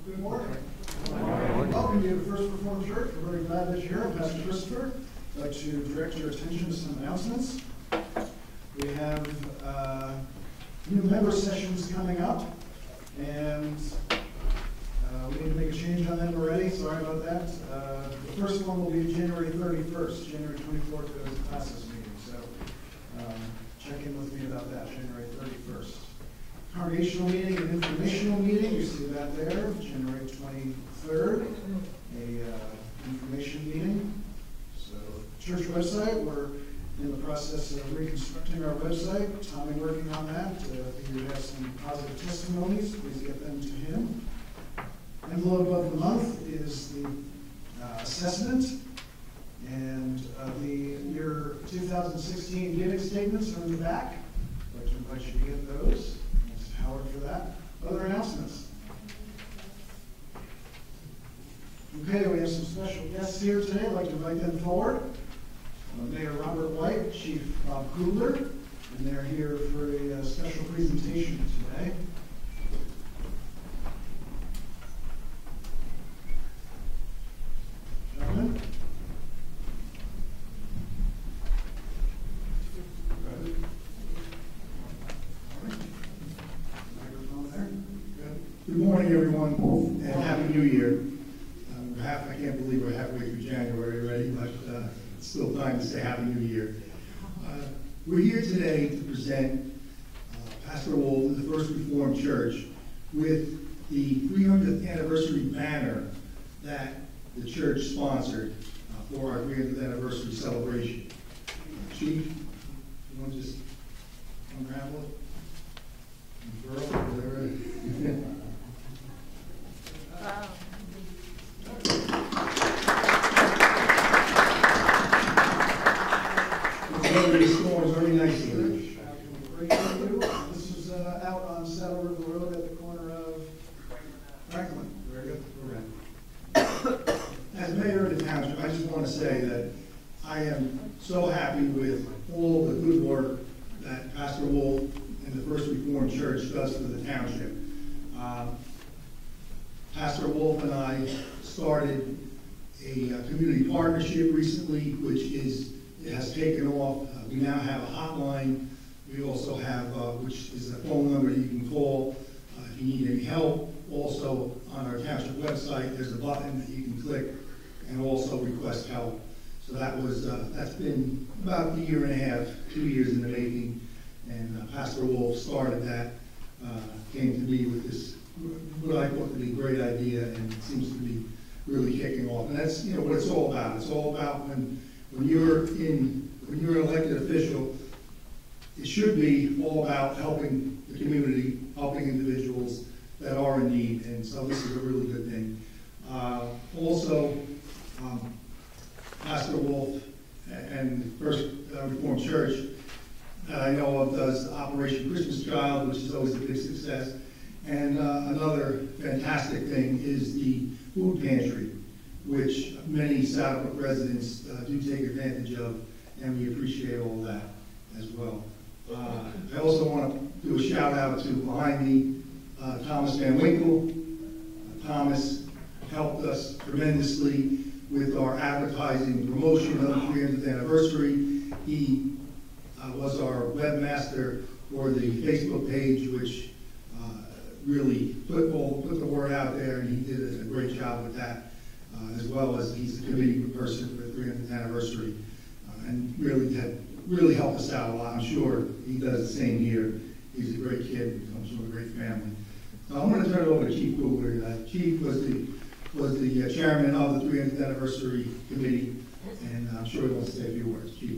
Good morning. Good morning. Welcome you to First Reformed Church. We're very glad that you're here. I'm Pastor Christopher. I'd like to direct your attention to some announcements. We have new member sessions coming up, and we need to make a change on them already. Sorry about that. The first one will be January 31st. January 24th is a classes meeting, so check in with me about that, January 31st. Congregational meeting and informational meeting, you see that there, January 23rd, a information meeting. So, church website, we're in the process of reconstructing our website. Tommy working on that. If you have some positive testimonies, please get them to him. Envelope of the month is the assessment, and your 2016 giving statements are in the back. I'd like to invite you to get those. Howard for that. Other announcements? Okay, we have some special guests here today. I'd like to invite them forward. Mayor Robert White, Chief Bob Kugler, and they're here for a special presentation today. Gentlemen. Good morning, everyone, and Happy New Year. I can't believe we're halfway through January already, but it's still time to say Happy New Year. We're here today to present Pastor Wolf of the First Reformed Church with the 300th anniversary banner that the church sponsored for our 300th anniversary celebration. Chief, you want to just unravel it? Girl, whatever. Wow. It's going very nicely. This is out on Saddle River Road at the corner of Franklin. Very good. As mayor of the township, I just want to say that I am so happy with all the good work that Pastor Wolf and the First Reformed Church does for the township. Pastor Wolf and I started a community partnership recently, which has taken off. We now have a hotline. We also have, which is a phone number you can call if you need any help. Also, on our township website, there's a button that you can click and also request help. So that's been about a year and a half, 2 years in the making. And Pastor Wolf started that, came to me with this, what I thought to be a great idea, and it seems to be really kicking off. And that's what it's all about. It's all about when you're an elected official, it should be all about helping the community, helping individuals that are in need. And so this is a really good thing. Also, Pastor Wolf and First Reformed Church that I know of does Operation Christmas Child, which is always a big success. And another fantastic thing is the food pantry, which many Saddlebrook residents do take advantage of, and we appreciate all that as well. I also want to do a shout out to behind me, Thomas Van Winkle. Thomas helped us tremendously with our advertising promotion of the 300th anniversary. He was our webmaster for the Facebook page, which really put the word out there, and he did a great job with that, as well as he's a committee person for the 300th anniversary, and really helped us out a lot. I'm sure he does the same here. He's a great kid and comes from a great family. So I'm going to turn it over to Chief Kugler. Chief was the chairman of the 300th anniversary committee, and I'm sure he wants to say a few words. Chief.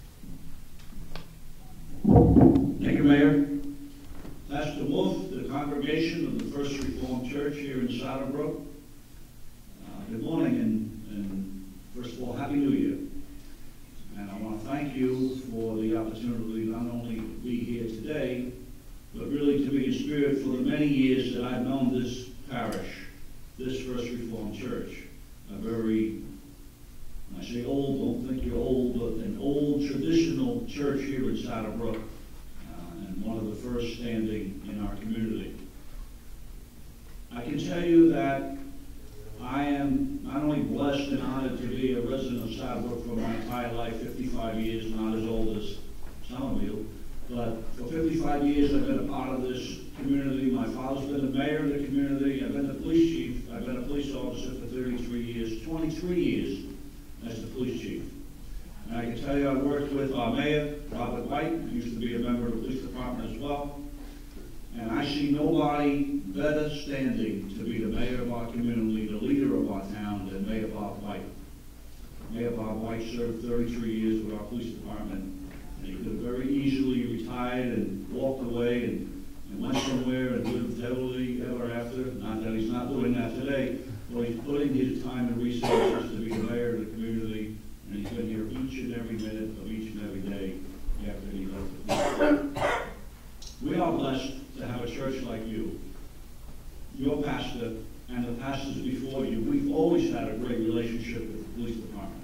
Thank you, Mayor. Pastor Wolf, the congregation of the First Reformed Church here in Saddlebrook. Good morning, and first of all, Happy New Year. And I want to thank you for the opportunity not only to be here today, but really to be in spirit for the many years that I've known this parish, this First Reformed Church. A very, when I say old, don't think you're old, but an old traditional church here in Saddlebrook. And one of the first standing in our community. I can tell you that I am not only blessed and honored to be a resident of Saddlebrook for my entire life, 55 years, not as old as some of you, but for 55 years I've been a part of this community. My father's been the mayor of the community. I've been the police chief. I've been a police officer for 33 years, 23 years as the police chief. And I can tell you I worked with our mayor, Robert White, who used to be a member of the police department as well. And I see nobody better standing to be the mayor of our community, the leader of our town, than Mayor Bob White. Mayor Bob White served 33 years with our police department. And he could have very easily retired and walked away and went somewhere and lived happily ever after. Not that he's not doing that today, but he's putting his time and resources to be the mayor of the community. And he's been here each and every minute of each and every day after he left the police. We are blessed to have a church like you, your pastor, and the pastors before you. We've always had a great relationship with the police department.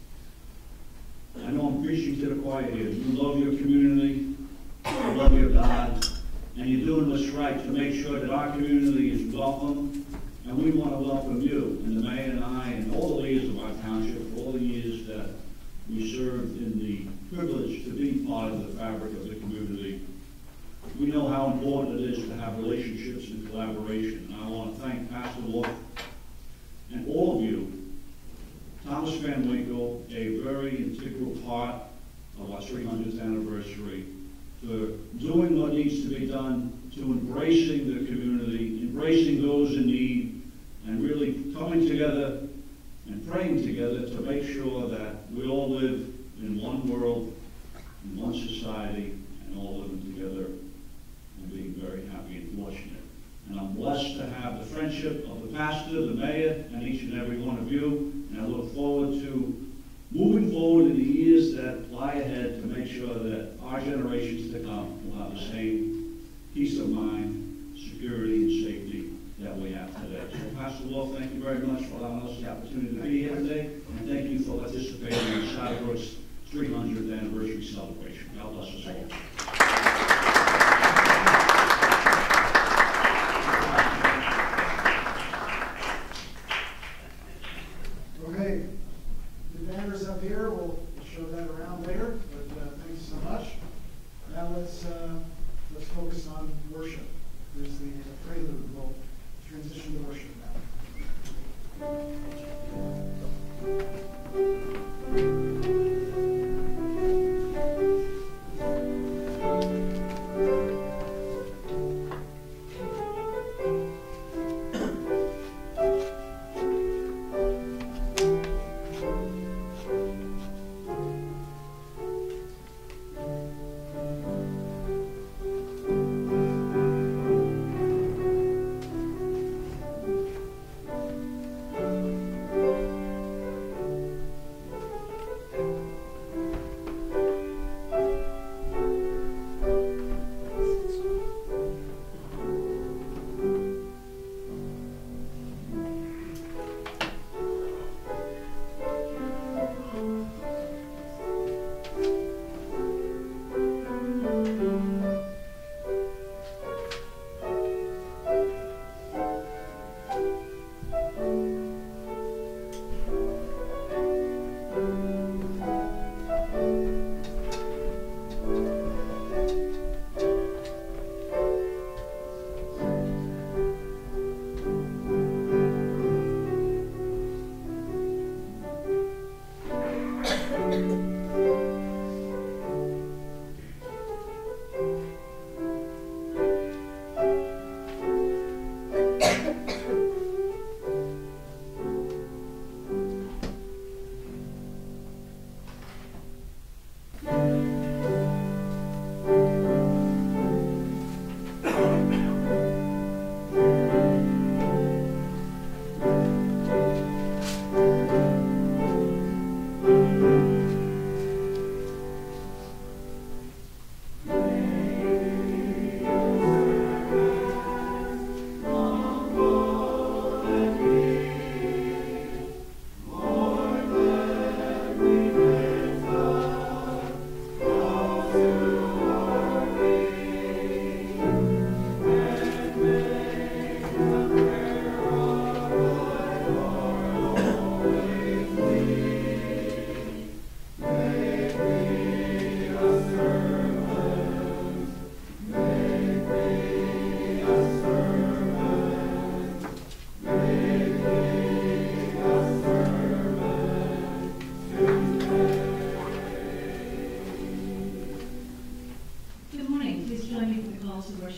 I know I'm preaching to the choir here. You love your community, you love your God, and you're doing what's right to make sure that our community is welcome, and we want to welcome you, and the mayor and I, and all the leaders of our township for all the years that we served in the privilege to be part of the fabric of the community. We know how important it is to have relationships and collaboration. And I want to thank Pastor Wolf and all of you, Thomas Van Winkle, a very integral part of our 300th anniversary, for doing what needs to be done, to embracing the community, embracing those in need, and really coming together and praying together to make sure that we all live in one world, in one society, and all living together and being very happy and fortunate. And I'm blessed to have the friendship of the pastor, the mayor, and each and every one of you. And I look forward to moving forward in the years that lie ahead to make sure that our generations to come will have the same peace of mind, security, and safety that we have today. So Pastor Wolf, thank you very much for allowing us the opportunity to be here today. And thank you for participating in Saddlebrook's 300th anniversary celebration. God bless us all. Okay, the banners up here, we'll show that around later, but thank you so much. Now let's focus on worship. There's the prelude. We'll transition to worship now.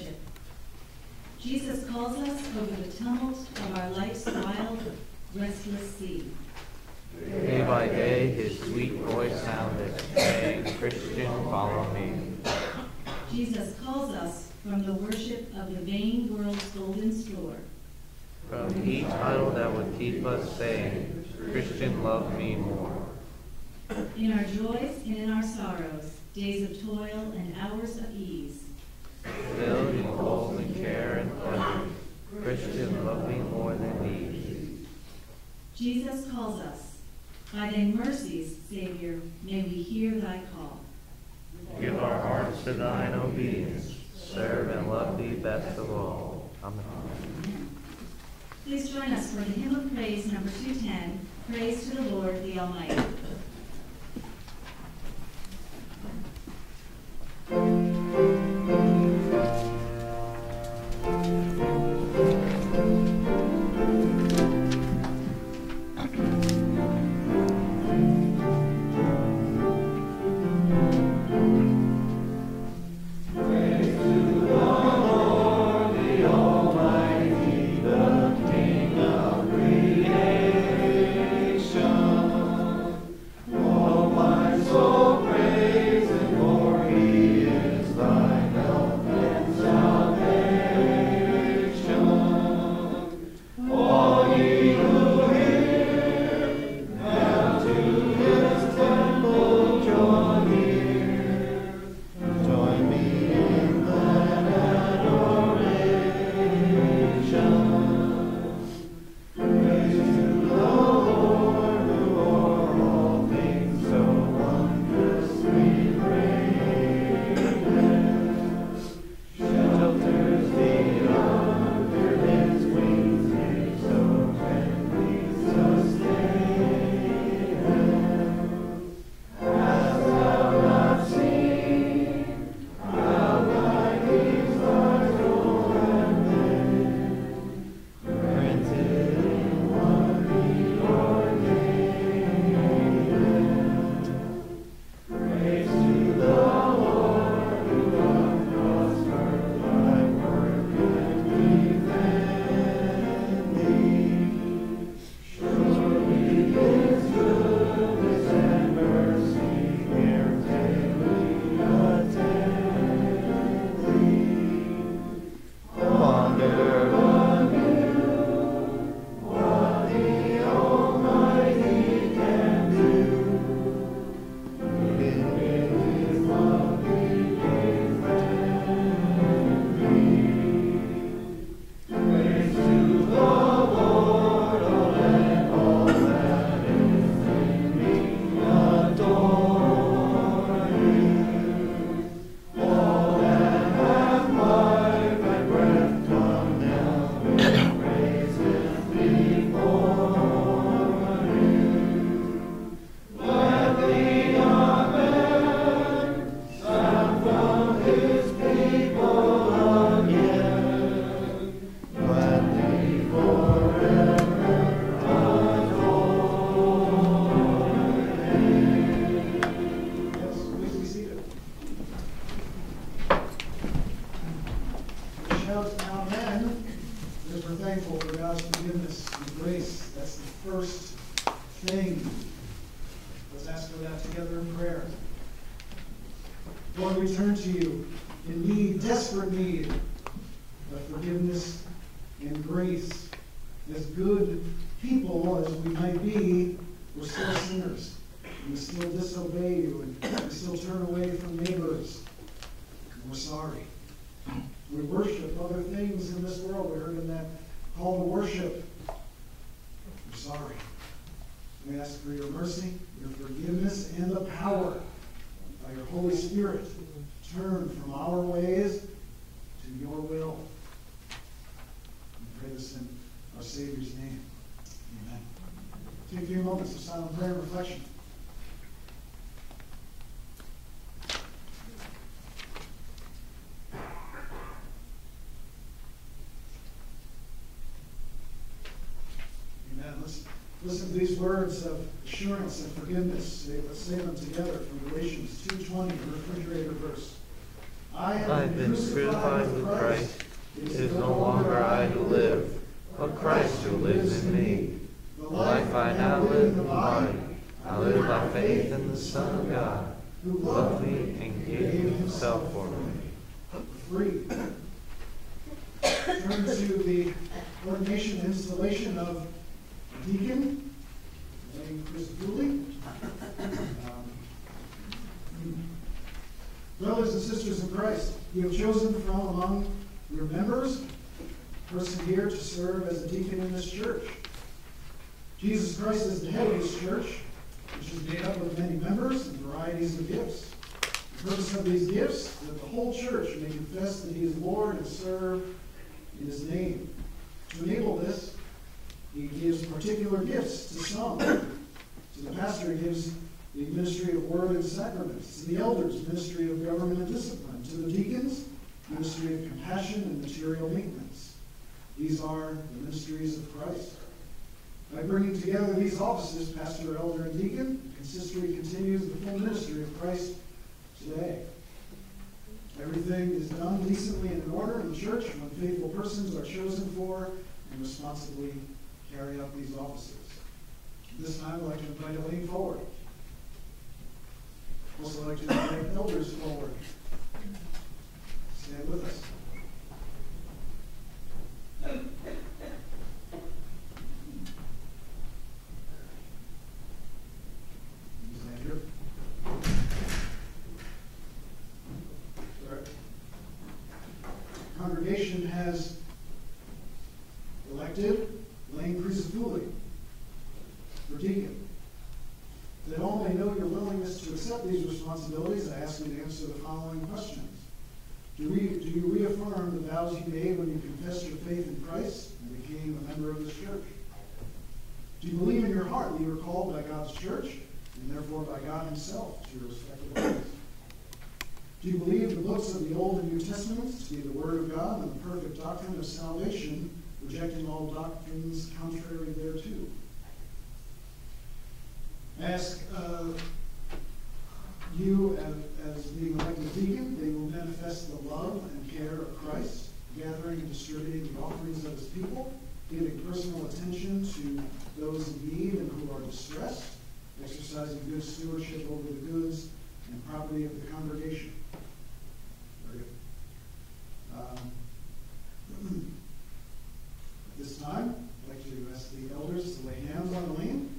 worship. Jesus calls us over the tumult of our life's wild, restless sea. Day by day his sweet voice sounded, saying, Christian, follow me. Jesus calls us from the worship of the vain world's golden store. From each idol that would keep us saying, Christian, love me more. In our joys and in our sorrows, days of toil and hours of ease. Filled in golden care and pleasure, Christian, love me more than these. Jesus calls us. By thy mercies, Savior, may we hear thy call. Give our hearts to thine obedience, serve and love thee best of all. Amen. Please join us for the hymn of praise number 210, Praise to the Lord the Almighty. Listen to these words of assurance and forgiveness. Let's say them together from Galatians 2:20, the refrigerator verse. I I've been crucified with Christ. It is no longer I who live, but Christ who lives in me. The life I now live in the body, I live by faith in the Son of God, who loved me and gave himself for me. 3. Turn to the ordination and installation of a deacon, named Chris Dooley. Brothers and sisters in Christ, you have chosen from among your members a person here to serve as a deacon in this church. Jesus Christ is the head of this church, which is made up of many members and varieties of gifts. The purpose of these gifts is that the whole church may confess that he is Lord and serve in his name. To enable this, he gives particular gifts to some. To the pastor, he gives the ministry of word and sacraments. To the elders, ministry of government and discipline. To the deacons, ministry of compassion and material maintenance. These are the ministries of Christ. By bringing together these offices, pastor, elder, and deacon, consistory continues the full ministry of Christ today. Everything is done decently and in order in the church when faithful persons are chosen for and responsibly carry out these offices. This time, I'd like to invite Elaine forward. Also, I'd like to invite elders forward. Stand with us. Stand here. All right. The congregation has elected Elaine Crisafulli for deacon. That all may know your willingness to accept these responsibilities, I ask you to answer the following questions. Do you reaffirm the vows you made when you confessed your faith in Christ and became a member of this church? Do you believe in your heart that you are called by God's church and therefore by God himself to your respective office? Do you believe the books of the Old and New Testaments to be the Word of God and the perfect doctrine of salvation, rejecting all doctrines contrary thereto? Ask you as being elected deacon, they will manifest the love and care of Christ, gathering and distributing the offerings of his people, giving personal attention to those in need and who are distressed, exercising good stewardship over the goods and property of the congregation. Very good. At this time, I'd like to ask the elders to lay hands on Elaine.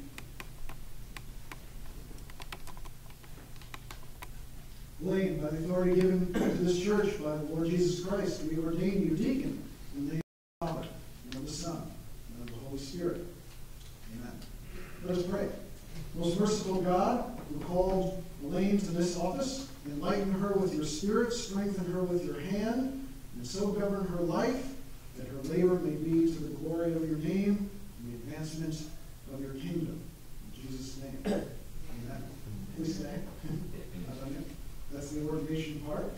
Elaine, by the authority given to this church by the Lord Jesus Christ, we ordain you deacon in the name of the Father, and of the Son, and of the Holy Spirit. Amen. Let us pray. Most merciful God, who called Elaine to this office, enlighten her with your Spirit, strengthen her with your hand, and so govern her life, that her labor may be to the glory of your name and the advancement of your kingdom. In Jesus' name. Amen. Please stay. That's the ordination part.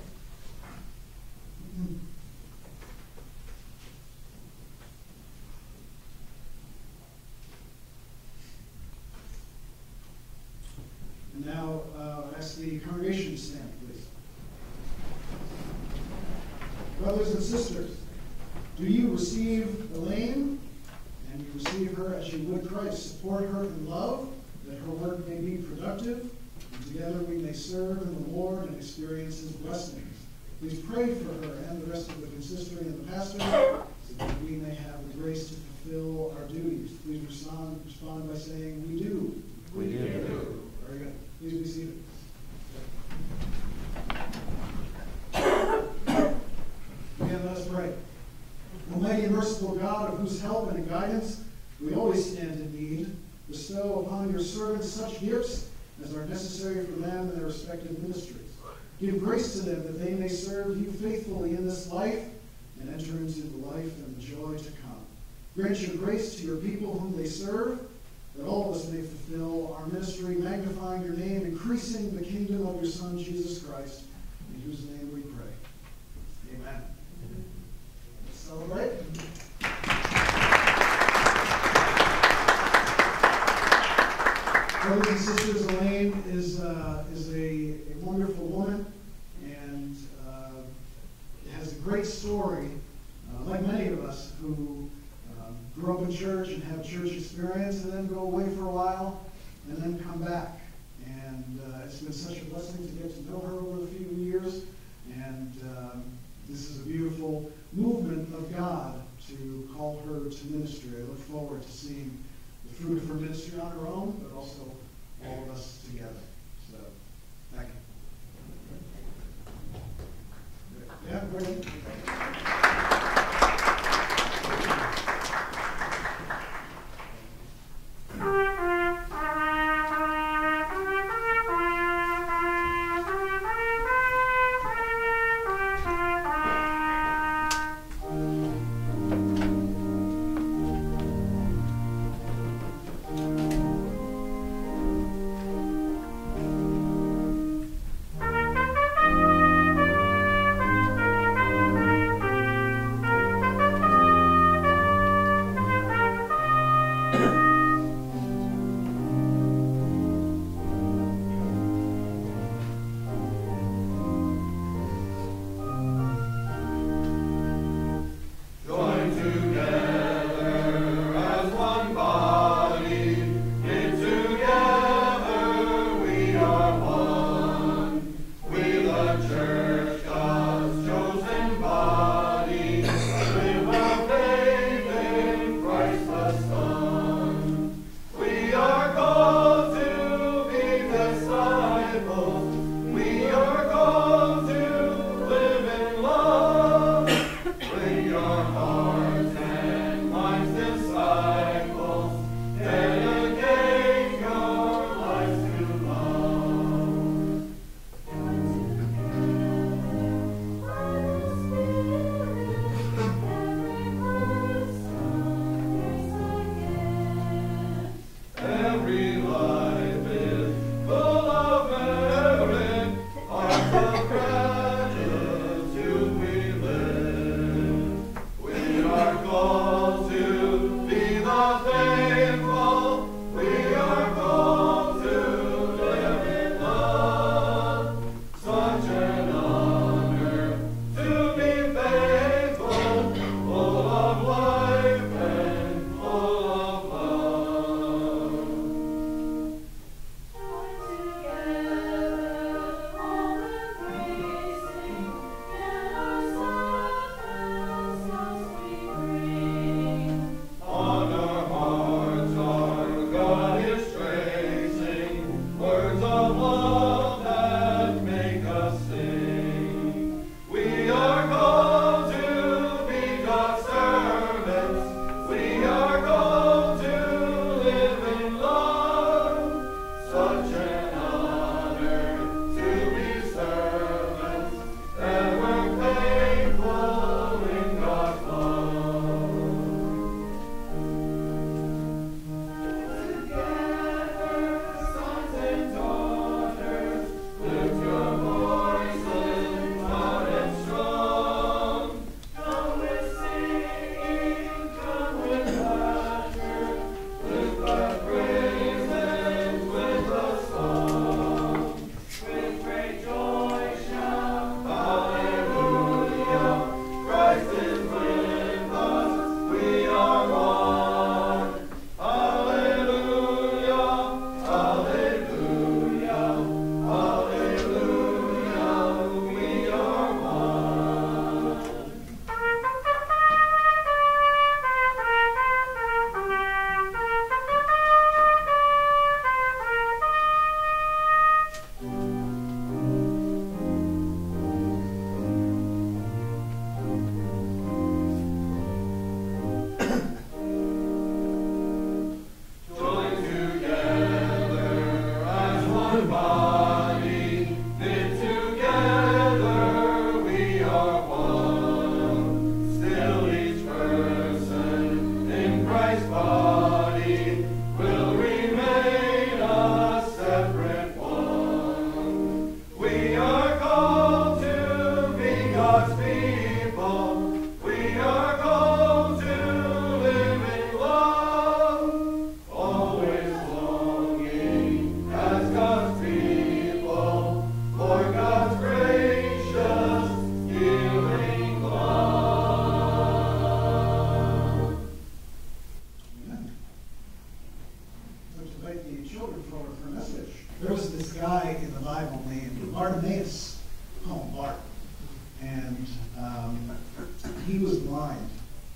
And now, ask the congregation to stand, please. Brothers and sisters, do you receive Elaine, and you receive her as you would Christ? Support her in love, that her work may be productive, and together we may serve in the Lord and experience his blessings. Please pray for her and the rest of the consistory and the pastor, so that we may have the grace to fulfill our duties. Please respond by saying, we do. We do. Very good. Please be seated. Again, let us pray. Almighty and merciful God, of whose help and guidance we always stand in need, bestow upon your servants such gifts as are necessary for them in their respective ministries. Give grace to them that they may serve you faithfully in this life and enter into the life and the joy to come. Grant your grace to your people whom they serve, that all of us may fulfill our ministry, magnifying your name, increasing the kingdom of your Son, Jesus Christ, in whose name we pray. Amen. Let's celebrate. Brothers and sisters, Elaine is a wonderful woman, and like many of us who grew up in church and have church experience and then go away for a while and then come back. And it's been such a blessing to get to know her over the few years. And this is a beautiful movement of God to call her to ministry. I look forward to seeing the fruit of her ministry on her own, but also all of us together. So, thank you. Yeah, great.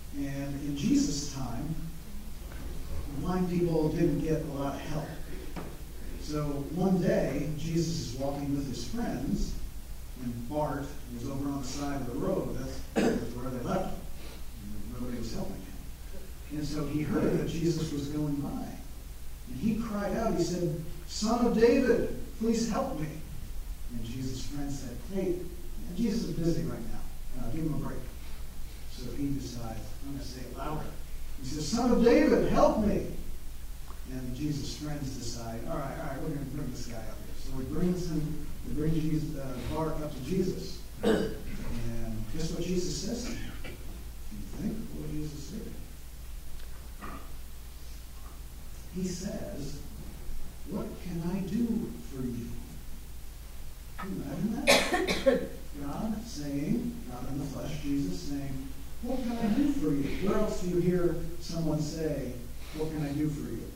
And in Jesus' time, blind people didn't get a lot of help. So one day, Jesus is walking with his friends, and Bart was over on the side of the road. That's where they left him. Nobody was helping him. And so he heard that Jesus was going by. And he cried out, he said, "Son of David, please help me." And Jesus' friend said, "Hey," and Jesus is busy right now. Give him a break. So he decides, I'm going to say it louder. He says, "Son of David, help me." And Jesus' friends decide, all right, we're going to bring this guy up here. So we bring Jesus, Bart up to Jesus. And guess what Jesus says to him? You think what Jesus said? He says, "What can I do for you?" Can you imagine that? God in the flesh, Jesus saying, "What can I do for you?" Where else do you hear someone say, "What can I do for you?"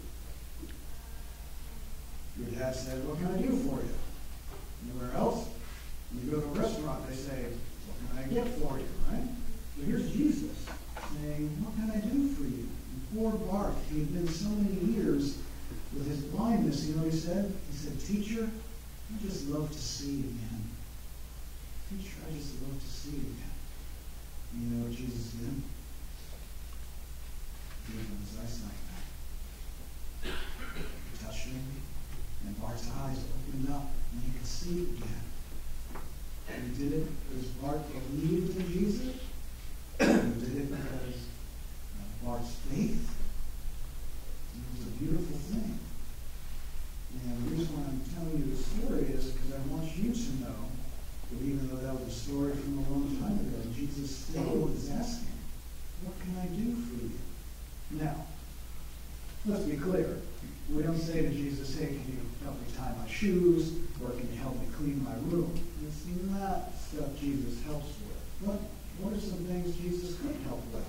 Your dad said, "What can I do for you?" Anywhere else? When you go to a restaurant, they say, "What can I get for you?" Right? But here's Jesus saying, "What can I do for you?" And poor Bart, he had been so many years with his blindness, you know what he said? He said, "Teacher, I just love to see again. Teacher, I just love to see again." And you know what Jesus did? He gave him his eyesight back. He touched him, and Bart's eyes opened up, and he could see again. And he did it because Bart believed in Jesus. And he did it because Bart's faith. It was a beautiful thing. And the reason why I'm telling you the story is because I want you to know that even though that was a story from a long time ago, Jesus still is asking, "What can I do for you?" Now, let's be clear. We don't say to Jesus, "Hey, can you help me tie my shoes?" Or "Can you help me clean my room?" It's not stuff Jesus helps with. What are some things Jesus could help with?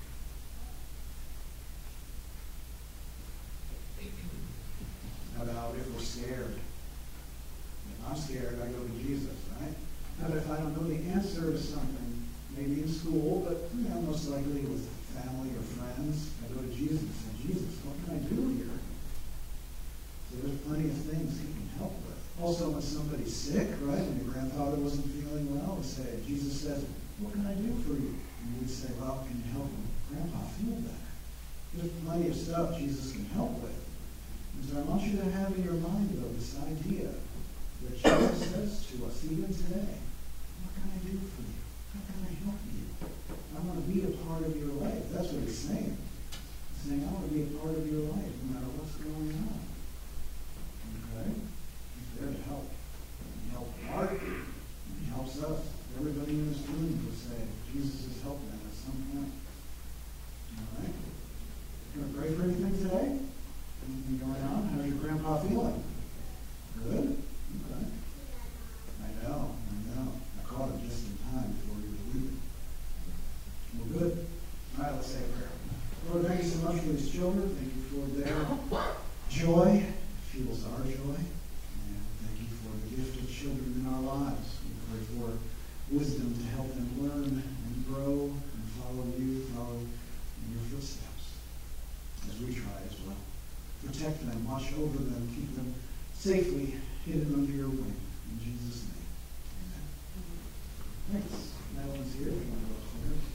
How about if we're scared? If I'm scared, I go to Jesus, right? How about if I don't know the answer to something, maybe in school, but most likely with family or friends, I go to Jesus and say, "Jesus, what can I do here?" So there's plenty of things he can help with. Also, when somebody's sick, right? When your grandfather wasn't feeling well, we say, Jesus says, "What can I do for you?" And we'd say, "Well, can you help Grandpa feel better?" There's plenty of stuff Jesus can help with. And so I want you to have in your mind, though, this idea that Jesus says to us, even today, "What can I do for you? How can I help you? I want to be a part of your life." That's what he's saying. He's saying, "I want to be a part of your life, no matter what's going on." Okay? He's there to help. He helps Mark, and he helps us. Everybody in this room will say, Jesus has helped them at some point. All right? You going to pray for anything today? Anything going on? How's your grandpa feeling? Good? Okay. I know. I caught him just in time before you were leaving. Well, good. All right, let's say a prayer. Lord, thank you so much for these children. Thank you for their joy. It fuels our joy. And thank you for the gift of children in our lives. We pray for wisdom to help them learn and grow and follow you, follow in your footsteps, as we try as well. Protect them, watch over them, keep them safely hidden under your wing. In Jesus' name, amen. Thanks. Madeline's here. If you want to go upstairs.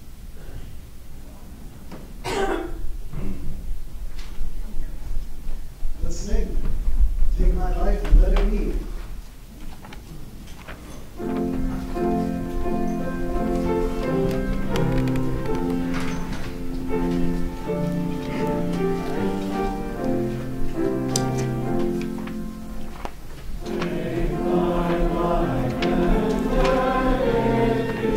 Let's sing. Take my life and let it be. Take my life and let it be.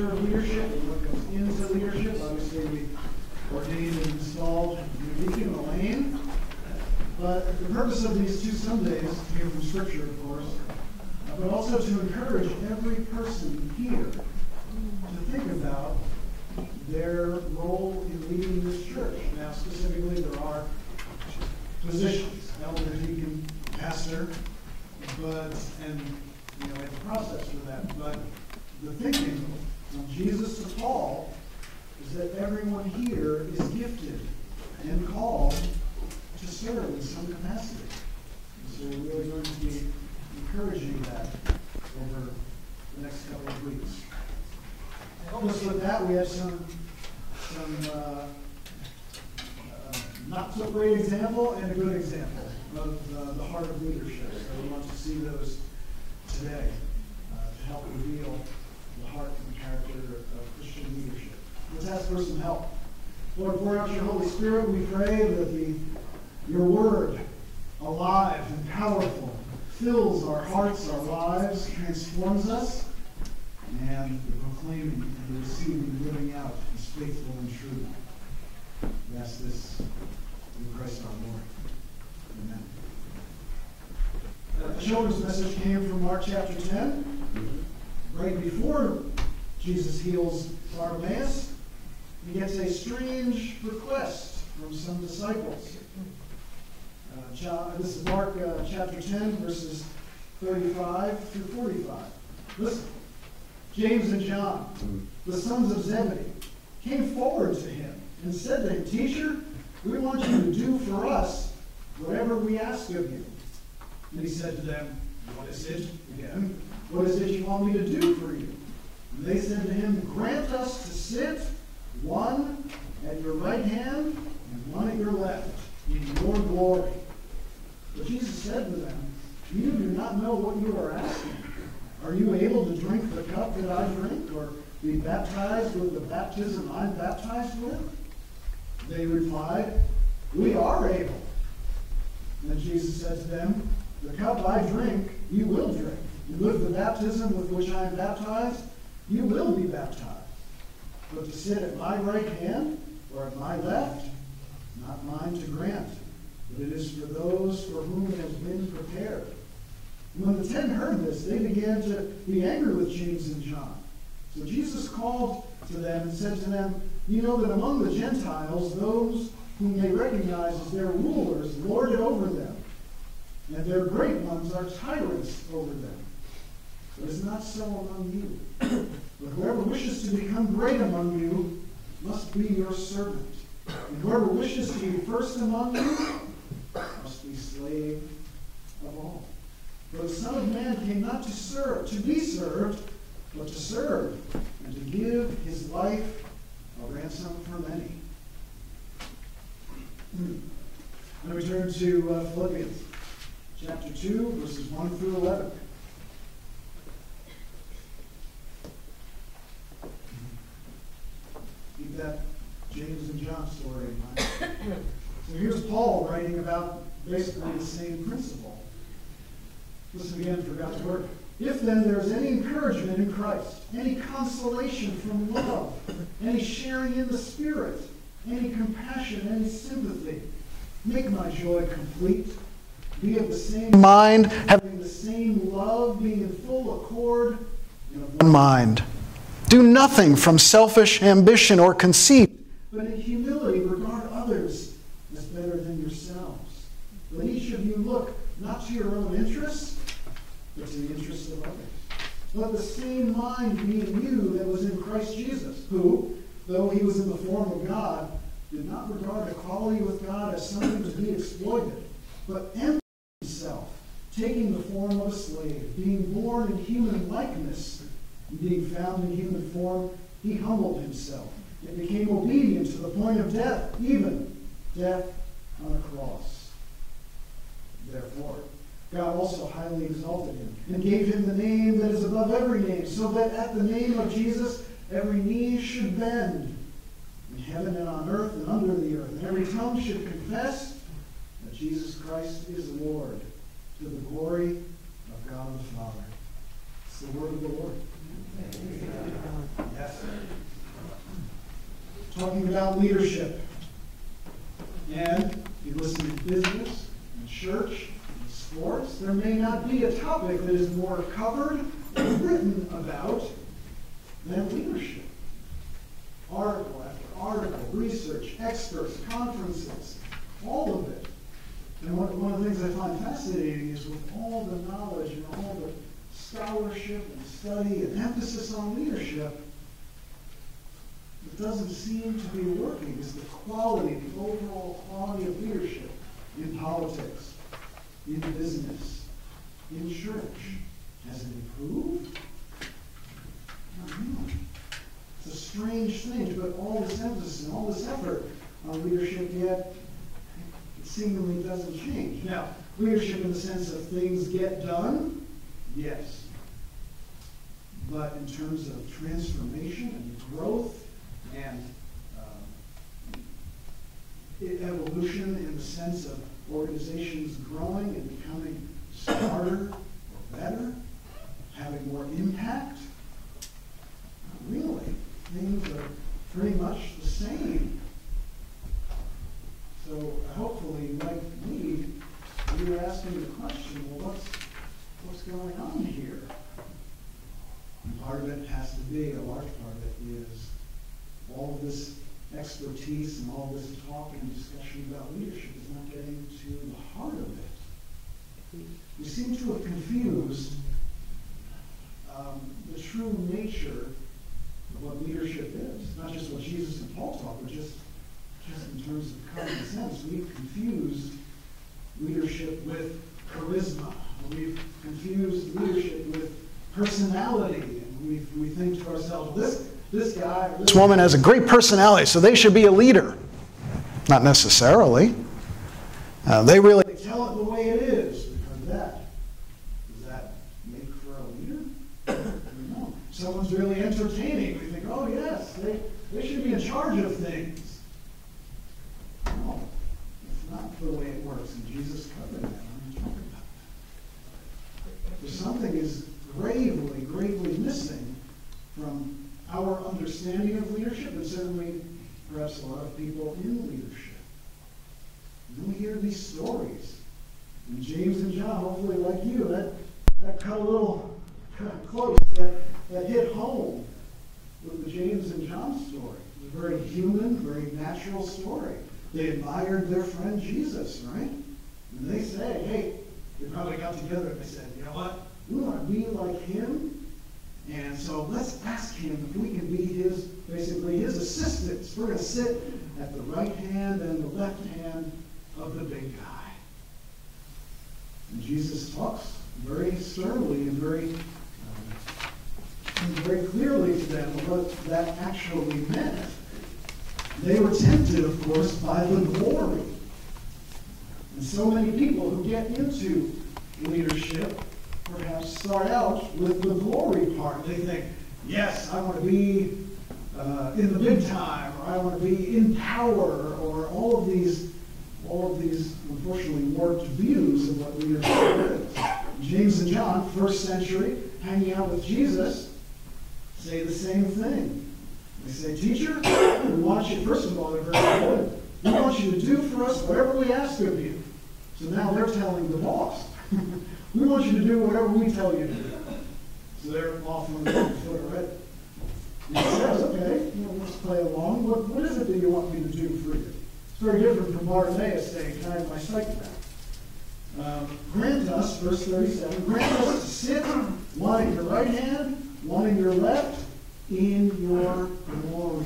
character of leadership and what goes into leadership. Obviously, we ordained and installed a deacon, Elaine. But the purpose of these 2 Sundays came from Scripture, of course, but also to encourage every person here to think about their role in leading this church. Now, specifically, there are positions, elder, deacon, pastor, and we have a process for that. But the thinking from Jesus to Paul is that everyone here is gifted and called to serve in some capacity. And so we're really going to be encouraging that over the next couple of weeks. To help us with that, we have some not so great example and a good example of the heart of leadership. So we want to see those today to help reveal the heart and character of Christian leadership. Let's ask for some help. Lord, pour out your Holy Spirit. We pray that your word, alive and powerful, fills our hearts, our lives, transforms us, and the proclaiming and the receiving, living out is faithful and true. We ask this in Christ our Lord. Amen. The children's message came from Mark chapter 10. Right before Jesus heals Bartimaeus, he gets a strange request from some disciples. This is Mark chapter 10, verses 35 through 45. Listen. James and John, the sons of Zebedee, came forward to him and said to him, "Teacher, we want you to do for us whatever we ask of you." And he said to them, "What is it?" Again, "What is it you want me to do for you?" And they said to him, "Grant us to sit, one at your right hand and one at your left, in your glory." But Jesus said to them, "You do not know what you are asking. Are you able to drink the cup that I drink, or be baptized with the baptism I'm baptized with?" They replied, "We are able." Then Jesus said to them, "The cup I drink, you will drink, and with the baptism with which I am baptized, you will be baptized. But to sit at my right hand or at my left, not mine to grant, but it is for those for whom it has been prepared." And when the 10 heard this, they began to be angry with James and John. So Jesus called to them and said to them, "You know that among the Gentiles, those whom they recognize as their rulers lord it over them, and their great ones are tyrants over them. But it's not so among you. But whoever wishes to become great among you must be your servant. And whoever wishes to be first among you must be slave of all. For the Son of Man came not to be served, but to serve, and to give his life a ransom for many." Now we turn to Philippians chapter 2, verses 1 through 11. Keep that James and John story in mind. So here's Paul writing about basically the same principle. Listen again for God's word. "If then there is any encouragement in Christ, any consolation from love, any sharing in the Spirit, any compassion, any sympathy, make my joy complete. Be of the same mind, having the same love, being in full accord, and of one mind. Do nothing from selfish ambition or conceit, but in humility regard others as better than yourselves. Let each of you look not to your own interests, but to the interests of others. Let the same mind be in you that was in Christ Jesus, who, though he was in the form of God, did not regard equality with God as something to be exploited, but emptied himself, taking the form of a slave, being born in human likeness, and being found in human form, he humbled himself and became obedient to the point of death, even death on a cross. Therefore, God also highly exalted him and gave him the name that is above every name, so that at the name of Jesus every knee should bend, in heaven and on earth and under the earth, and every tongue should confess that Jesus Christ is Lord, to the glory of God the Father." It's the word of the Lord. Yes. Talking about leadership. And you listen to business and church and sports, there may not be a topic that is more covered or written about than leadership. Article after article, research, experts, conferences, all of it. And one of the things I find fascinating is with all the knowledge and all the scholarship and study and emphasis on leadership, it doesn't seem to be working. Is the quality, the overall quality of leadership in politics, in business, in church, has it improved? I don't know. It's a strange thing to put all this emphasis and all this effort on leadership, yet it seemingly doesn't change. Now, leadership in the sense of things get done, yes. But in terms of transformation and growth and evolution in the sense of organizations growing and becoming smarter or better, having more impact, not really. Things are pretty much the same. So hopefully, like me, you're asking the question, well, what's going on here? And part of it has to be, a large part of it is all of this expertise and all this talk and discussion about leadership is not getting to the heart of it. We seem to have confused the true nature of what leadership is. Not just what Jesus and Paul taught, but just in terms of common sense. We've confused leadership with charisma. We've confused leadership with personality. And we think to ourselves, this guy or this woman has a great personality, so they should be a leader. Not necessarily. They really tell it the way it is because of that. Does that make for a leader? I don't know. Someone's really entertaining. We think, oh yes, they should be in charge of things. No, it's not the way it works, and Jesus covered that. I'm talking about that. If something is gravely missing from our understanding of leadership, and certainly perhaps a lot of people in leadership. And then we hear these stories. And James and John, hopefully like you, that cut a little close, that hit home with the James and John story. It was a very human, very natural story. They admired their friend Jesus, right? And they say, hey, they probably got together and they said, you know what? We want to be like him. And so let's ask him if we can be basically his assistants. We're going to sit at the right hand and the left hand of the big guy. And Jesus talks very sternly and very clearly to them what that actually meant. They were tempted, of course, by the glory. And so many people who get into leadership perhaps start out with the glory part. They think, yes, I want to be in the big time, or I want to be in power, or all of these unfortunately warped views of what leadership is. James and John, first century, hanging out with Jesus, say the same thing. They say, teacher, we want you, first of all, they're very good. We want you to do for us whatever we ask of you. So now they're telling the boss. We want you to do whatever we tell you to do. So they're off on the foot already. And he says, okay, let's play along. What is it that you want me to do for you? It's very different from Bartimaeus saying, can I have my sight back? Grant us, verse 37, grant us to sit, one in your right hand, one in your left, in your glory.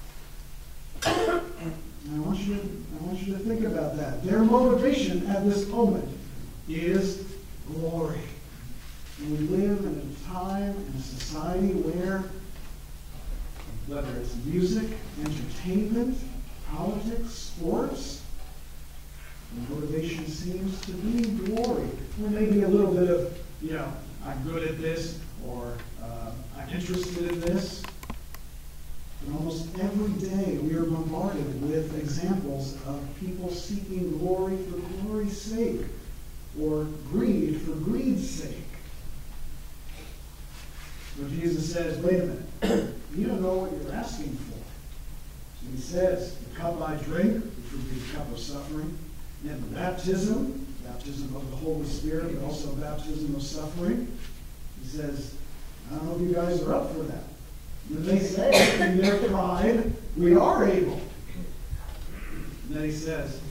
And I want you to think about that. Their motivation at this moment is glory. And we live in a time, in a society where, whether it's music, entertainment, politics, sports, the motivation seems to be glory. Or maybe a little bit of, I'm good at this, or I'm interested in this. And almost every day we are bombarded with examples of people seeking glory for glory's sake, or greed for greed's sake. But Jesus says, wait a minute, you don't know what you're asking for. So he says, the cup I drink, which would be the cup of suffering, and the baptism of the Holy Spirit, but also baptism of suffering. He says, I don't know if you guys are up for that. And they say, in their pride, we are able. And then he says,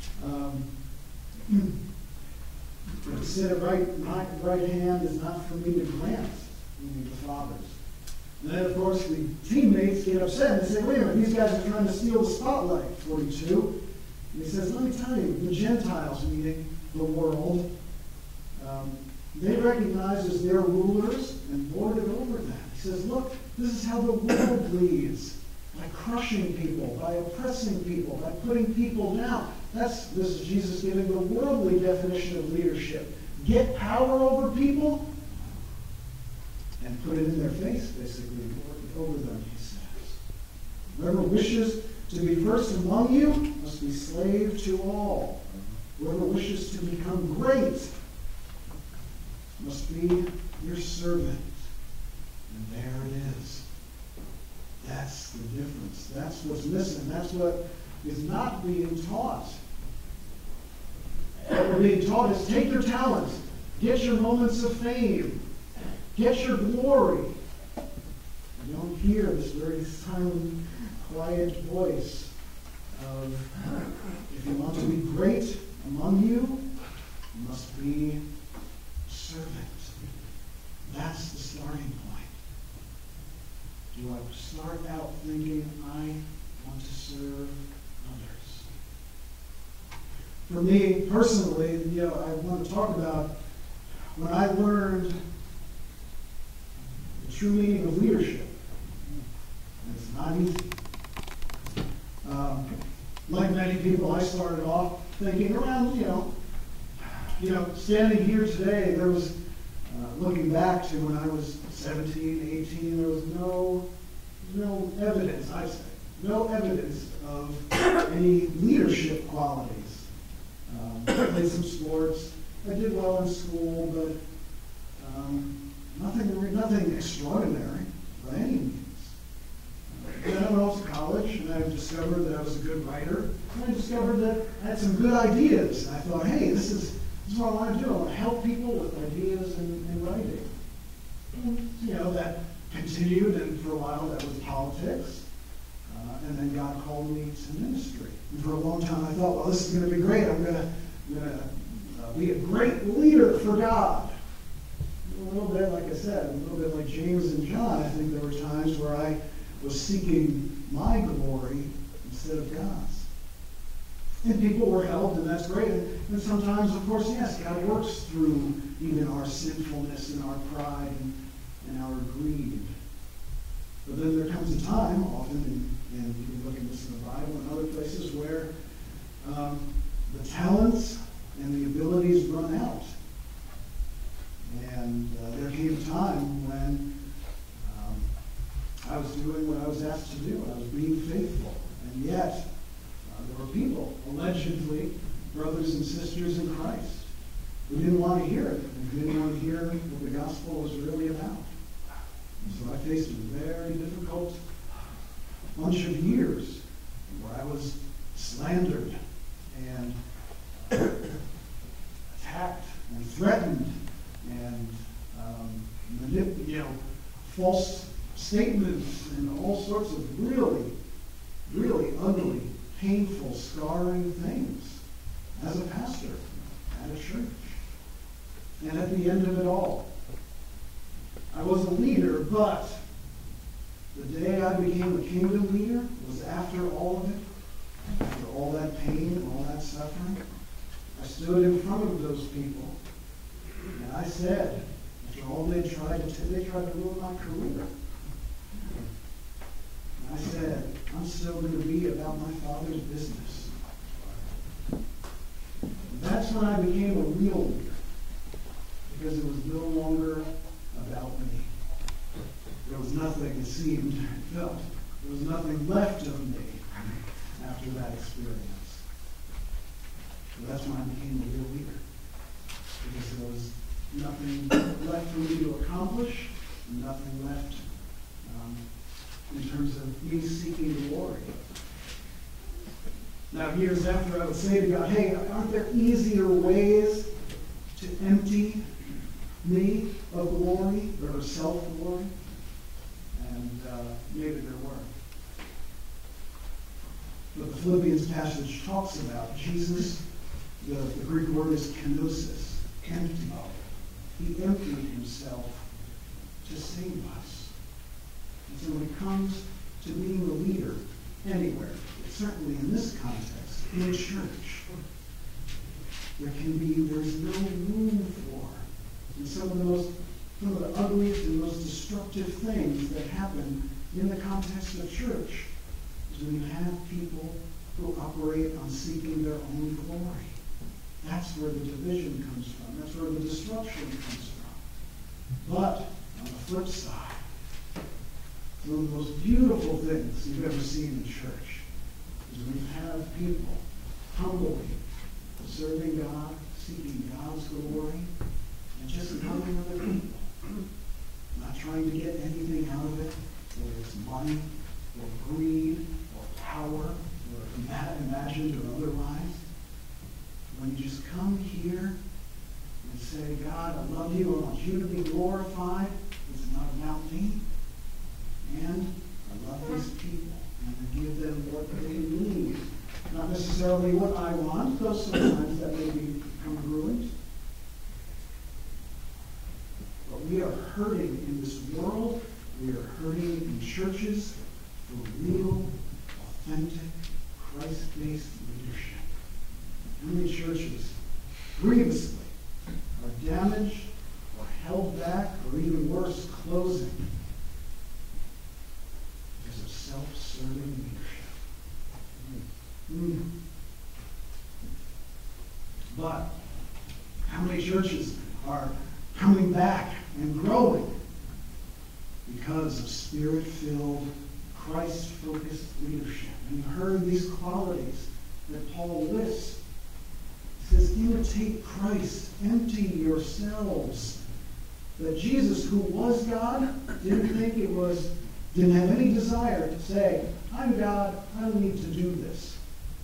to sit at my right hand is not for me to grant, meaning the Father's. And then, of course, the teammates get upset and say, wait a minute, these guys are trying to steal the spotlight, 42. And he says, let me tell you, the Gentiles, meaning the world, they recognize as their rulers and lord it over them. He says, look, this is how the world leads. By crushing people, by oppressing people, by putting people down. This is Jesus giving the worldly definition of leadership. Get power over people and put it in their face, basically, over them, he says. Whoever wishes to be first among you must be slave to all. Whoever wishes to become great must be your servant. And there it is. That's the difference. That's what's missing. That's what is not being taught. What we're being taught is take your talents, get your moments of fame, get your glory. You don't hear this very silent, quiet voice of, if you want to be great among you, you must be a servant. That's the starting point. Do I start out thinking I want to serve others? For me personally, I want to talk about when I learned the true meaning of leadership. And it's not easy. Like many people, I started off thinking around, standing here today, there was, looking back to when I was 17, 18, there was no evidence, I say, no evidence of any leadership qualities. I played some sports. I did well in school, but nothing extraordinary by any means. Then I went off to college, and I discovered that I was a good writer. And I discovered that I had some good ideas. And I thought, hey, this is what I want to do. I want to help people with ideas and writing. And, that continued, and for a while that was politics. And then God called me to ministry. And for a long time I thought, well, this is going to be great. I'm going to be a great leader for God. A little bit, like I said, a little bit like James and John, I think there were times where I was seeking my glory instead of God's. And people were helped, and that's great. And sometimes, of course, yes, God works through even our sinfulness and our pride and our greed. But then there comes a time, often, and you can look at this in the Bible and other places, where the talents and the abilities run out. And there came a time when I was doing what I was asked to do. I was being faithful. And yet, there were people, allegedly, brothers and sisters in Christ, who didn't want to hear it, and who didn't want to hear what the gospel was really about. And so I faced a very difficult bunch of years where I was slandered and attacked and threatened and false statements and all sorts of really, really ugly, painful, scarring things as a pastor at a church. And at the end of it all, I was a leader, but the day I became a kingdom leader was after all of it, after all that pain and all that suffering. I stood in front of those people, and I said, after all they tried to ruin my career. And I said, I'm still going to be about my Father's business. And that's when I became a real leader, because it was no longer about me. There was nothing, it seemed, it felt. There was nothing left of me after that experience. So that's when I became a real leader. Because there was nothing left for me to accomplish, and nothing left in terms of me seeking glory. Now, years after, I would say to God, hey, aren't there easier ways to empty me of glory or self-glory? And maybe there were. But the Philippians passage talks about Jesus, the Greek word is kenosis, empty. He emptied himself to save us. And so when it comes to being a leader anywhere, certainly in this context, in church, there's no room for. And some of the ugliest and most destructive things that happen in the context of church is when you have people who operate on seeking their own glory. That's where the division comes from. That's where the disruption comes from. But on the flip side, one of the most beautiful things you've ever seen in church is when you have people humbly serving God, seeking God's glory, and just loving other people. Not trying to get anything out of it, whether it's money, or greed, or power, or imagined or otherwise. When you just come here and say, God, I love you, I want you to be glorified, it's not about me, and I love these people, and I give them what they need. Not necessarily what I want, though sometimes that may be congruent. But we are hurting in this world. We are hurting in churches for real, authentic, Christ-based leadership. How many churches grievously are damaged or held back or even worse, closing because of self-serving leadership? But how many churches are coming back and growing because of spirit-filled, Christ-focused leadership? And you heard these qualities that Paul lists. He says, imitate Christ, empty yourselves. That Jesus, who was God, didn't have any desire to say, I'm God, I don't need to do this.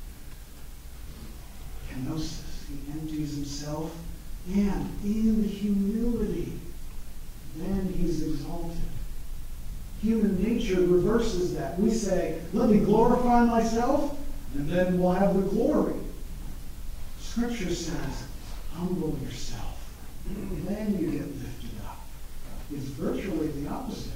Kenosis, he empties himself, and in humility, then he's exalted. Human nature reverses that. We say, let me glorify myself, and then we'll have the glory. Scripture says, humble yourself, then you get lifted up. It's virtually the opposite.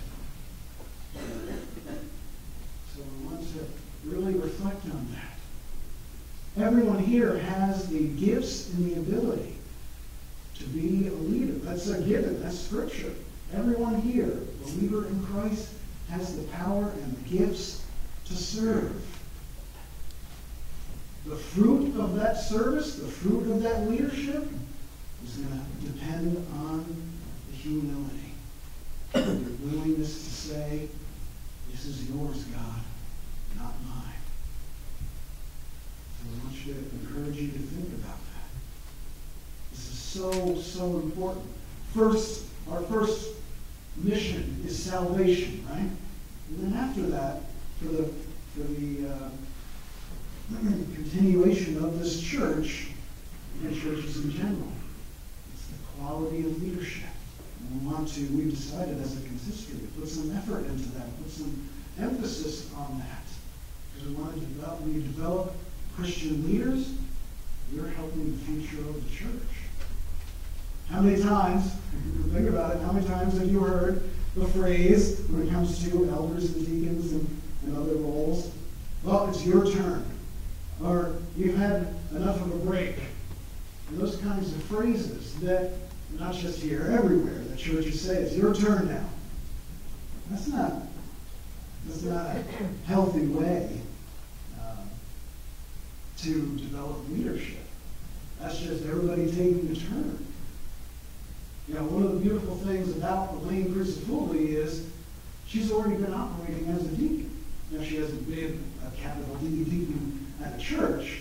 So we want to really reflect on that. Everyone here has the gifts and the ability to be a leader. That's a given. That's Scripture. Everyone here, believer in Christ, has the power and the gifts to serve. The fruit of that service, the fruit of that leadership, is going to depend on the humility. The willingness to say, this is yours, God, not mine. So I want you to encourage you to think about that. This is so, so important. Our first mission is salvation, right? And then after that, for the continuation of this church and churches in general, it's the quality of leadership. And we've decided as a consistory to put some effort into that, put some emphasis on that. Because we want to develop Christian leaders. We're helping the future of the church. How many times, if you think about it, how many times have you heard the phrase when it comes to elders and deacons and other roles? Well, it's your turn. Or you've had enough of a break. And those kinds of phrases that, not just here, everywhere, the churches say, it's your turn now. That's not a healthy way to develop leadership. That's just everybody taking a turn. You know, one of the beautiful things about Elaine Crisafulli is she's already been operating as a deacon. Now, she hasn't been a capital D deacon at a church.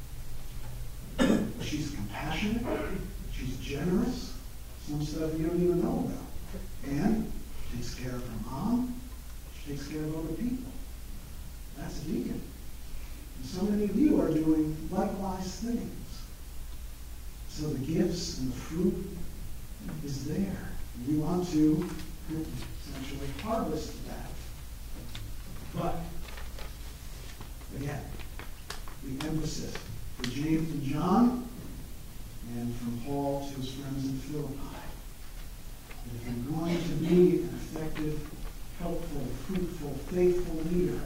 She's compassionate. She's generous. Some stuff you don't even know about. And She takes care of her mom. She takes care of other people. That's a deacon. And so many of you are doing likewise things. So the gifts and the fruit is there. We want to essentially harvest that. But, again, the emphasis for James and John, and from Paul to his friends in Philippi. If you're going to be an effective, helpful, fruitful, faithful leader,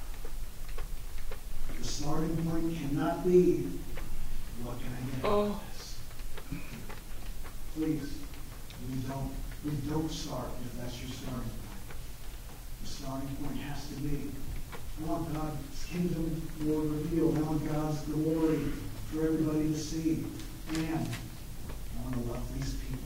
the starting point cannot be, what can I get out of this? Please, we don't start if that's your starting point. The starting point has to be, I want God's kingdom more revealed. I want God's glory for everybody to see. And I want to love these people.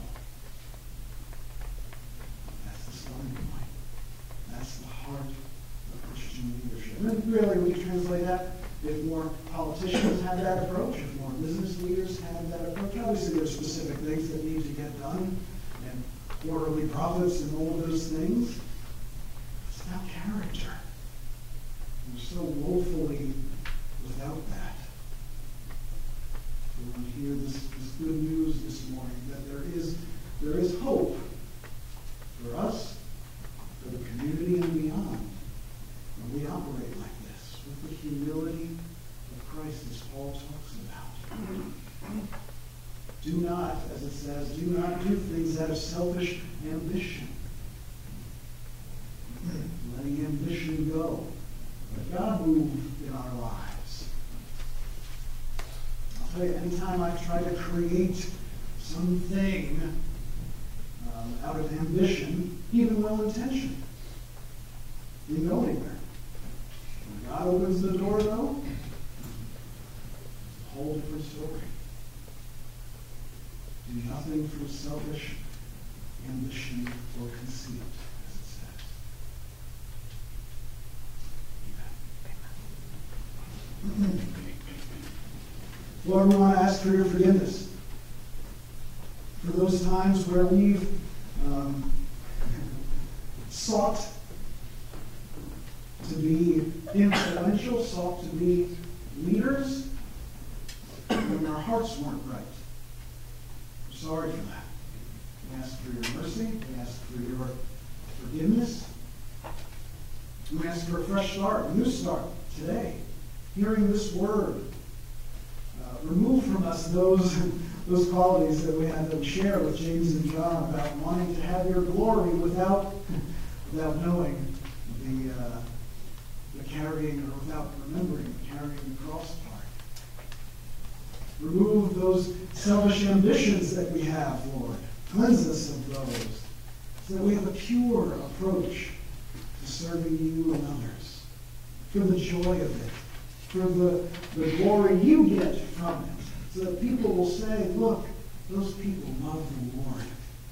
That's the starting point. That's the heart of Christian leadership. And really, we can translate that. If more politicians had that approach, if more business leaders had that approach, obviously there are specific things that need to get done, and quarterly profits and all of those things. It's about character. We're so woefully without that. We want to hear this good news this morning that there is hope for us, for the community and beyond, when we operate like this, with the humility of Christ, as Paul talks about. Do not, as it says, do not do things out of selfish ambition. Letting ambition go. Let God move in our lives. I'll tell you, anytime I try to create something out of ambition, even well-intentioned, didn't go anywhere. When God opens the door, though, it's a whole different story. Do nothing from selfish ambition or conceit, as it says. Lord, we want to ask for your forgiveness for those times where we've sought to be influential, sought to be leaders, when our hearts weren't right. We're sorry for that. We ask for your mercy. We ask for your forgiveness. We ask for a fresh start, a new start today. Hearing this word, remove from us those qualities that we had to share with James and John about wanting to have your glory without knowing the carrying, or without remembering the carrying the cross part. Remove those selfish ambitions that we have, Lord. Cleanse us of those, so that we have a pure approach to serving you and others, for the joy of it, for the glory you get from it, so that people will say, look, those people love the Lord.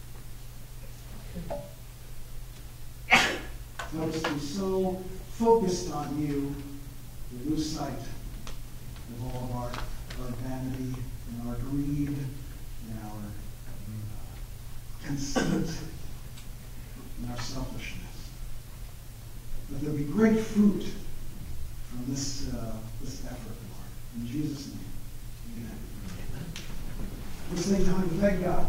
Let us be so focused on you, we lose sight of all of our vanity and our greed and our conceit and our selfishness. That there be great fruit from this effort, Lord. In Jesus' name, amen. Let's take time to thank God.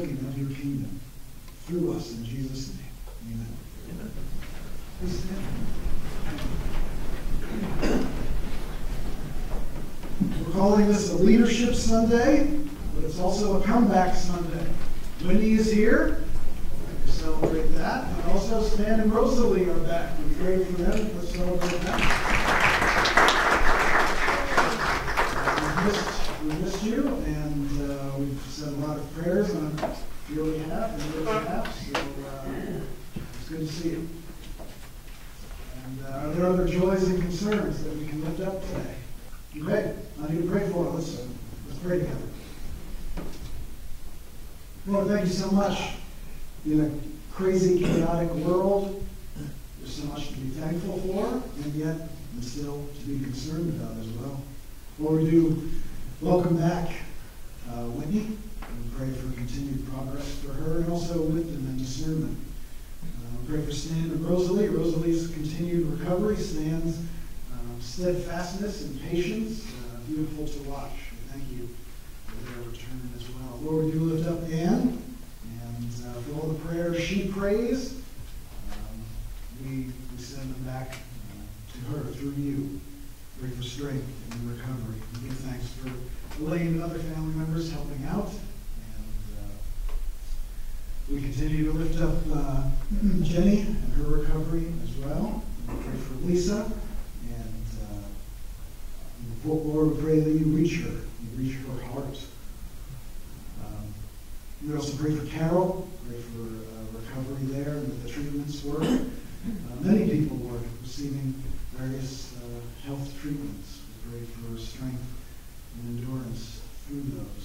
working of your kingdom through us in Jesus' name. Amen. Amen. Please stand. We're calling this a Leadership Sunday, but it's also a Comeback Sunday. Wendy is here. We celebrate that. And also Stan and Rosalie are back. We pray for them. Let's celebrate that. We missed you, and we've said a lot of prayers on your behalf and your behalf, so it's good to see you. And are there other joys and concerns that we can lift up today? Okay, I need to pray for it. Let's pray together. Lord, thank you so much. In a crazy, chaotic world, there's so much to be thankful for, and yet and still to be concerned about as well. Lord, we do welcome back Whitney, and we pray for continued progress for her, and also wisdom and discernment. We pray for Stan and Rosalie. Rosalie's continued recovery, Stan's steadfastness and patience, beautiful to watch. We thank you for their return as well. Lord, we do lift up Anne, and for all the prayers she prays, we send them back to her through you. Pray for strength and recovery. We give thanks for Elaine and other family members helping out. And we continue to lift up Jenny and her recovery as well. We pray for Lisa. And Lord, we pray that you reach her. You reach her heart. We also pray for Carol. Pray for recovery there and that the treatments work. Many people are receiving various health treatments. We pray for strength and endurance through those.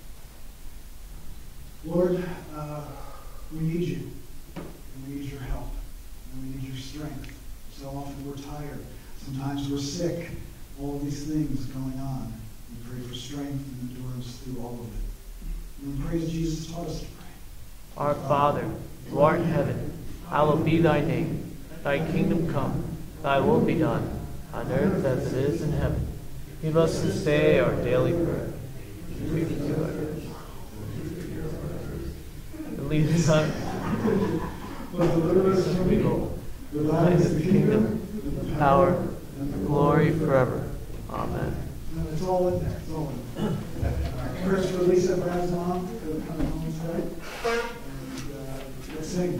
Lord, we need you, and we need your help, and we need your strength. So often we're tired. Sometimes we're sick. All of these things going on. We pray for strength and endurance through all of it. And we pray as Jesus taught us to pray. Our Father, who art in heaven, hallowed be thy name. Thy kingdom come, thy will be done, on earth as it is in heaven. Give us this day our daily bread. And lead us not into evil. For thine is the kingdom, the power, and the glory forever. Amen. It's all in there. It's all in there. First for Lisa, Brad's mom, coming home today. And let's sing.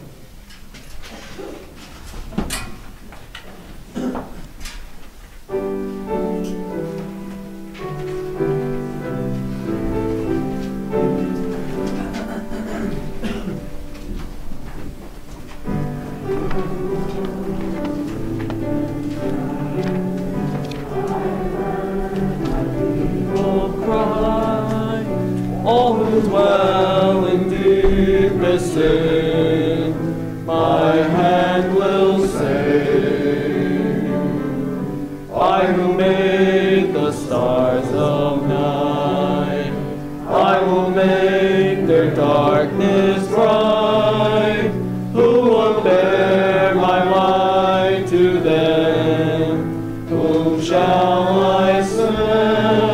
All who dwell in deepest sin, my hand will sing. I who made the stars of night, I will make their darkness bright. Who will bear my light to them? Whom shall I send?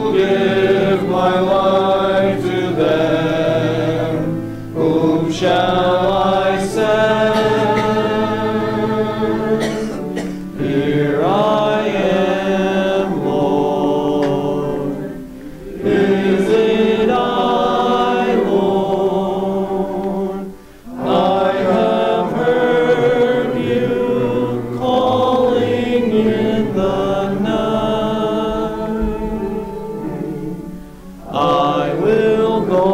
give my life to them. Whom shall I send? Here I am, Lord. Is it I, Lord? I have heard you calling in the night. I will go,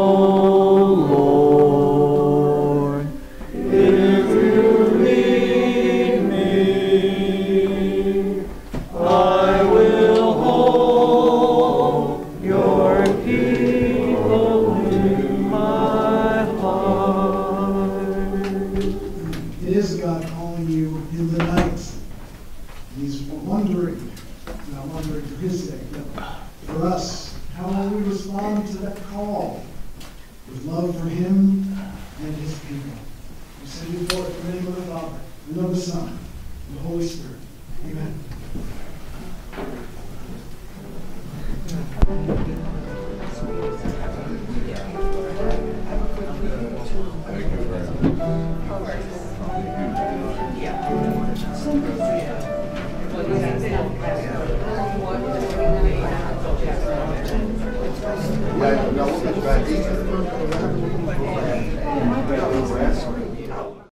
Lord, if you lead me. I will hold your people in my heart. It is God calling you in the night. He's wondering, not wondering for his sake, but for us, how will we respond to that call with love for him and his people? We send you forth in the name of the Father, and of the Son, and the Holy Spirit. Amen. Thank you.